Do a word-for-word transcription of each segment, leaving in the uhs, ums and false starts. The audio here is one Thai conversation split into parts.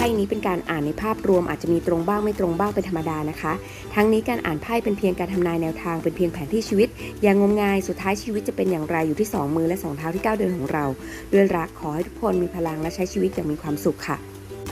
พ่นี้เป็นการอ่านในภาพรวมอาจจะมีตรงบ้างไม่ตรงบ้างเป็นธรรมดานะคะทั้งนี้การอ่านไพ่เป็นเพียงการทำนายแนวทางเป็นเพียงแผนที่ชีวิตอย่างงมงายสุดท้ายชีวิตจะเป็นอย่างไรอยู่ที่สองมือและสองเท้าที่ก้าวเดินของเราด้วยรักขอให้ทุกคนมีพลังและใช้ชีวิตอย่างมีความสุขค่ะ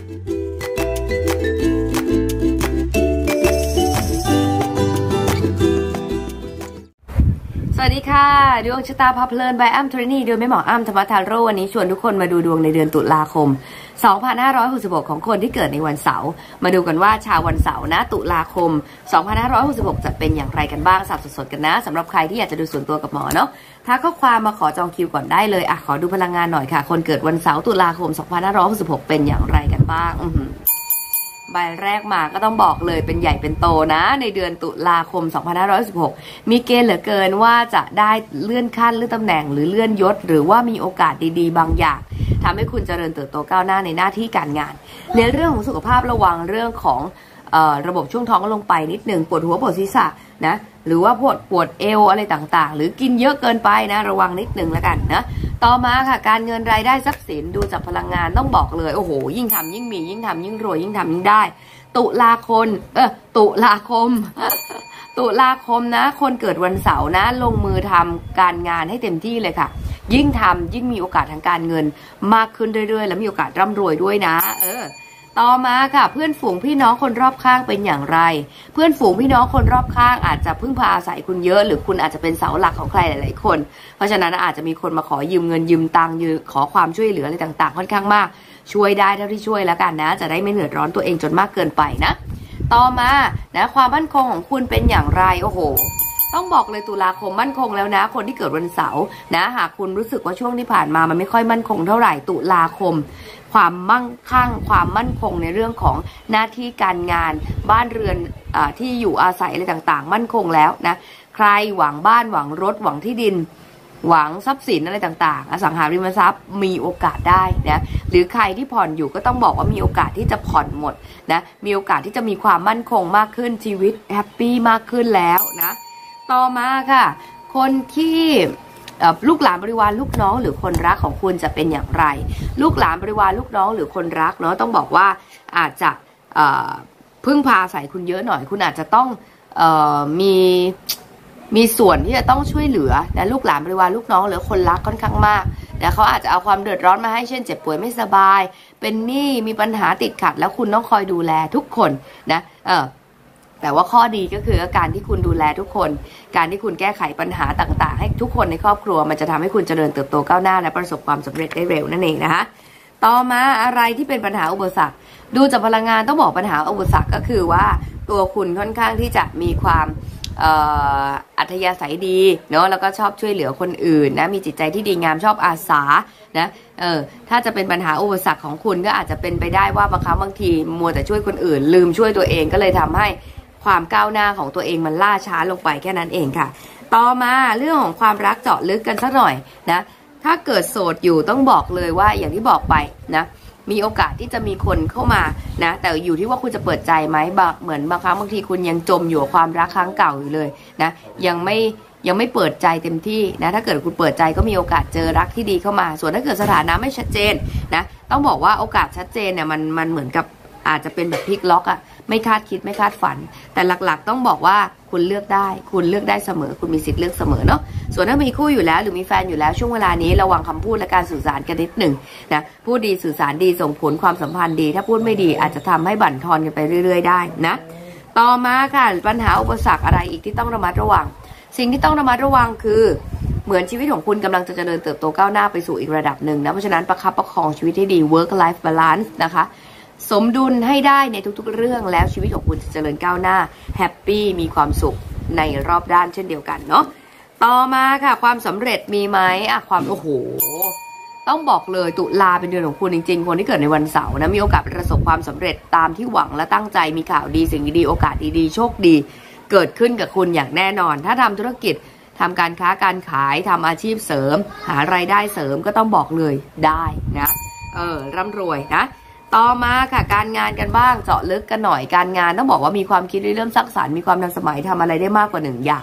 สวัสดีค่ะดวงชะตาพาเพลิน by อ้ำทรินีโดยแม่หมออ้ำธรรมทาโร่วันนี้ชวนทุกคนมาดูดวงในเดือนตุลาคมสองพันห้าร้อยหกสิบหกของคนที่เกิดในวันเสาร์มาดูกันว่าชาววันเสาร์นะตุลาคมสองพันห้าร้อยหกสิบหกจะเป็นอย่างไรกันบ้างสับสดๆกันนะสำหรับใครที่อยากจะดูส่วนตัวกับหมอเนาะถ้าข้อความมาขอจองคิวก่อนได้เลยอ่ะขอดูพลังงานหน่อยค่ะคนเกิดวันเสาร์ตุลาคมสองพันห้าร้อยหกสิบหกเป็นอย่างไรกันบ้างใบแรกมาก็ต้องบอกเลยเป็นใหญ่เป็นโตนะในเดือนตุลาคมสองพันห้าร้อยสิบหกมีเกณฑ์เหลือเกินว่าจะได้เลื่อนขั้นเลื่อนตำแหน่งหรือเลื่อนยศหรือว่ามีโอกาสดีๆบางอย่างทำให้คุณเจริญเติบโตก้าวหน้าในหน้าที่การงานในเรื่องของสุขภาพระวังเรื่องของเอ่อระบบช่วงท้องลงไปนิดหนึ่งปวดหัวปวดศีรษะนะหรือว่าปวดปวดเอวอะไรต่างๆหรือกินเยอะเกินไปนะระวังนิดหนึ่งแล้วกันนะต่อมาค่ะการเงินรายได้ทรัพย์สินดูจากพลังงานต้องบอกเลยโอ้โหยิ่งทำยิ่งมียิ่งทำยิ่งรวยยิ่งทำยิ่งได้ตุลาคมเออตุลาคม ตุลาคมนะคนเกิดวันเสาร์นะลงมือทำการงานให้เต็มที่เลยค่ะยิ่งทำยิ่งมีโอกาสทางการเงินมากขึ้นเรื่อยๆและมีโอกาสร่ำรวยด้วยนะเออต่อมาค่ะเพื่อนฝูงพี่น้องคนรอบข้างเป็นอย่างไรเพื่อนฝูงพี่น้องคนรอบข้างอาจจะพึ่งพาอาศัยคุณเยอะหรือคุณอาจจะเป็นเสาหลักของใครหลายๆคนเพราะฉะนั้นอาจจะมีคนมาขอยืมเงินยืมตังค์ยืมขอความช่วยเหลืออะไรต่างๆค่อนข้างมากช่วยได้เท่าที่ช่วยแล้วกันนะจะได้ไม่เดือดร้อนตัวเองจนมากเกินไปนะต่อมานะความมั่นคงของคุณเป็นอย่างไรโอ้โหต้องบอกเลยตุลาคมมั่นคงแล้วนะคนที่เกิดวันเสาร์นะหากคุณรู้สึกว่าช่วงที่ผ่านมามันไม่ค่อยมั่นคงเท่าไหร่ตุลาคมความมั่งคั่งความมั่นคงในเรื่องของหน้าที่การงานบ้านเรือนอที่อยู่อาศัยอะไรต่างๆมั่นคงแล้วนะใครหวังบ้านหวังรถหวังที่ดินหวังทรัพย์สินอะไรต่างๆอสังหาริมทรัพย์มีโอกาสได้นะหรือใครที่ผ่อนอยู่ก็ต้องบอกว่ามีโอกาสที่จะผ่อนหมดนะมีโอกาสที่จะมีความมั่นคงมากขึ้นชีวิตแฮปปี้มากขึ้นแล้วนะต่อมาค่ะคนที่ลูกหลานบริวารลูกน้องหรือคนรักของคุณจะเป็นอย่างไรลูกหลานบริวารลูกน้องหรือคนรักเนาะต้องบอกว่าอาจจะพึ่งพาอาศัยคุณเยอะหน่อยคุณอาจจะต้องเอ่อมีมีส่วนที่จะต้องช่วยเหลือนะลูกหลานบริวารลูกน้องหรือคนรักค่อนข้างมากนะเขาอาจจะเอาความเดือดร้อนมาให้เช่นเจ็บป่วยไม่สบายเป็นหนี้มีปัญหาติดขัดแล้วคุณต้องคอยดูแลทุกคนนะเออแต่ว่าข้อดีก็คือการที่คุณดูแลทุกคนการที่คุณแก้ไขปัญหาต่างๆให้ทุกคนในครอบครัวมันจะทำให้คุณเจริญเติบโตก้าวหน้าและประสบความสำเร็จได้เร็วนั่นเองนะคะต่อมาอะไรที่เป็นปัญหาอุปสรรคดูจากพลังงานต้องบอกปัญหาอุปสรรคก็คือว่าตัวคุณค่อนข้างที่จะมีความอัธยาศัยดีเนาะแล้วก็ชอบช่วยเหลือคนอื่นนะมีจิตใจที่ดีงามชอบอาสานะเออถ้าจะเป็นปัญหาอุปสรรคของคุณก็อาจจะเป็นไปได้ว่าบางครั้งบางทีมัวแต่ช่วยคนอื่นลืมช่วยตัวเองก็เลยทำให้ความก้าวหน้าของตัวเองมันล่าช้าลงไปแค่นั้นเองค่ะต่อมาเรื่องของความรักเจาะลึกกันสักหน่อยนะถ้าเกิดโสดอยู่ต้องบอกเลยว่าอย่างที่บอกไปนะมีโอกาสที่จะมีคนเข้ามานะแต่อยู่ที่ว่าคุณจะเปิดใจไหมบางเหมือนบางครั้งบางทีคุณยังจมอยู่กับความรักครั้งเก่าอยู่เลยนะยังไม่ยังไม่เปิดใจเต็มที่นะถ้าเกิดคุณเปิดใจก็มีโอกาสเจอรักที่ดีเข้ามาส่วนถ้าเกิดสถานะไม่ชัดเจนนะต้องบอกว่าโอกาสชัดเจนเนี่ยมันมันเหมือนกับอาจจะเป็นแบบพลิกล็อกอะไม่คาดคิดไม่คาดฝันแต่หลักๆต้องบอกว่าคุณเลือกได้คุณเลือกได้เสมอคุณมีสิทธิ์เลือกเสมอเนาะส่วนถ้ามีคู่อยู่แล้วหรือมีแฟนอยู่แล้วช่วงเวลานี้ระวังคำพูดและการสื่อสารกันนิดหนึ่งนะพูดดีสื่อสารดีส่งผลความสัมพันธ์ดีถ้าพูดไม่ดีอาจจะทำให้บั่นทอนกันไปเรื่อยๆได้นะต่อมาค่ะปัญหาอุปสรรคอะไรอีกที่ต้องระมัดระวังสิ่งที่ต้องระมัดระวังคือเหมือนชีวิตของคุณกำลังจะเจริญเติบโตก้าวหน้าไปสู่อีกระดับหนึ่งนะเพราะฉะนั้นประคับประคองชีวิตให้ดี work life balance นะคะสมดุลให้ได้ในทุกๆเรื่องแล้วชีวิตของคุณจะเจริญก้าวหน้าแฮปปี้มีความสุขในรอบด้านเช่นเดียวกันเนาะต่อมาค่ะความสำเร็จมีไหมอะความโอ้โหต้องบอกเลยตุลาเป็นเดือนของคุณจริงๆคนที่เกิดในวันเสาร์นะมีโอกาสประสบความสำเร็จตามที่หวังและตั้งใจมีข่าวดีสิ่งดีๆโอกาสดีๆโชคดีเกิดขึ้นกับคุณอย่างแน่นอนถ้าทำธุรกิจทำการค้าการขายทำอาชีพเสริมหารายได้เสริมก็ต้องบอกเลยได้นะเออร่ำรวยนะต่อมาค่ะการงานกันบ้างเจาะลึกกันหน่อยการงานต้องบอกว่ามีความคิดเริ่มสร้างสรรค์มีความทันสมัยทำอะไรได้มากกว่าหนึ่งอย่าง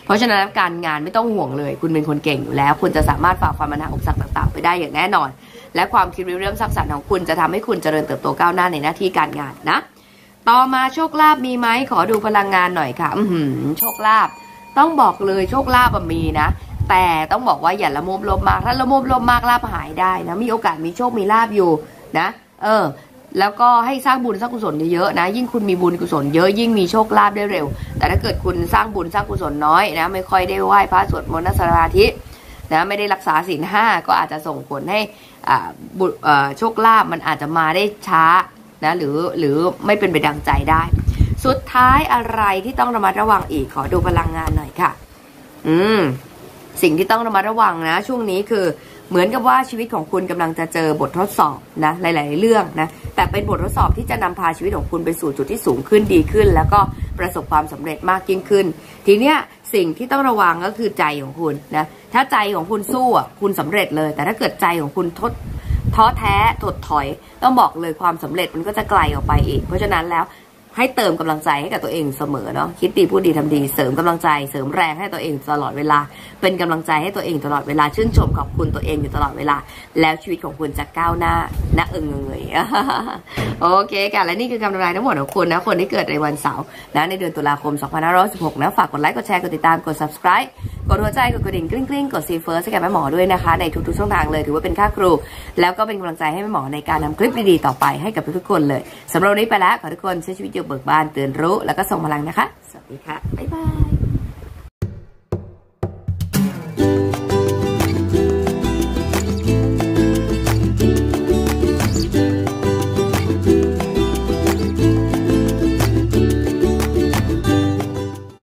เพราะฉะนั้นการงานไม่ต้องห่วงเลยคุณเป็นคนเก่งอยู่แล้วคุณจะสามารถฝ่าฟันปัญหาอุปสรรคต่างๆไปได้อย่างแน่นอนและความคิดเรื่องสร้างสรรค์ของคุณจะทำให้คุณเจริญเติบโตก้าวหน้าในหน้าที่การงานนะต่อมาโชคลาภมีไหมขอดูพลังงานหน่อยค่ะอือหือโชคลาภต้องบอกเลยโชคลาภมีนะแต่ต้องบอกว่าอย่าละโมบลมมากถ้าละโมบลมมากลาภหายได้นะมีโอกาสมีโชคมีลาภอยู่นะเออแล้วก็ให้สร้างบุญสร้างกุศลเยอะๆนะยิ่งคุณมีบุญกุศลเยอะยิ่งมีโชคลาภได้เร็วแต่ถ้าเกิดคุณสร้างบุญสร้างกุศลน้อยนะไม่ค่อยได้ไหว้พระสวดมนต์นั่งสมาธินะไม่ได้รักษาศีลห้าก็อาจจะส่งผลให้อ่าบุญอ่าโชคลาภมันอาจจะมาได้ช้านะหรือหรือไม่เป็นไปดังใจได้สุดท้ายอะไรที่ต้องระมัดระวังอีกขอดูพลังงานหน่อยค่ะอืมสิ่งที่ต้องระมัดระวังนะช่วงนี้คือเหมือนกับว่าชีวิตของคุณกำลังจะเจอบททดสอบนะหลายๆเรื่องนะแต่เป็นบททดสอบที่จะนำพาชีวิตของคุณไปสู่จุดที่สูงขึ้นดีขึ้นแล้วก็ประสบความสำเร็จมากยิ่งขึ้นทีเนี้ยสิ่งที่ต้องระวังก็คือใจของคุณนะถ้าใจของคุณสู้อ่ะคุณสำเร็จเลยแต่ถ้าเกิดใจของคุณทดท้อแท้ถดถอยต้องบอกเลยความสำเร็จมันก็จะไกลออกไปอีกเพราะฉะนั้นแล้วให้เติมกำลังใจให้กับตัวเองเสมอเนาะคิดดีพูดดีทำดีเสริมกำลังใจเสริมแรงให้ตัวเองตลอดเวลาเป็นกำลังใจให้ตัวเองตลอดเวลาชื่นชมขอบคุณตัวเองอยู่ตลอดเวลาแล้วชีวิตของคุณจะก้าวหน้าณเอิงเงยโอเคค่ะและนี่คือคำทำนายทั้งหมดของคุณนะคนที่เกิดในวันเสาร์นะในเดือนตุลาคมสองพันห้าร้อยสิบหกนะฝากกดไลค์กดแชร์กดติดตามกด ซับสไครบ์ กดหัวใจกดกระดิ่งกริ๊งกริ๊งกดซีเฟิร์สให้กับแม่หมอด้วยนะคะในทุกๆช่องทางเลยถือว่าเป็นค่าครูแล้วก็เป็นกำลังใจให้แม่หมอในการทำคลิปดีๆต่อไปให้กับทุกๆคนเลยสำหรับวันนี้ไปแล้วขอทุกคนใช้ชีวิตอย่างเบิกบานตื่นรู้แล้วก็ส่งพลังนะคะสวัสดีค่ะบ๊ายบาย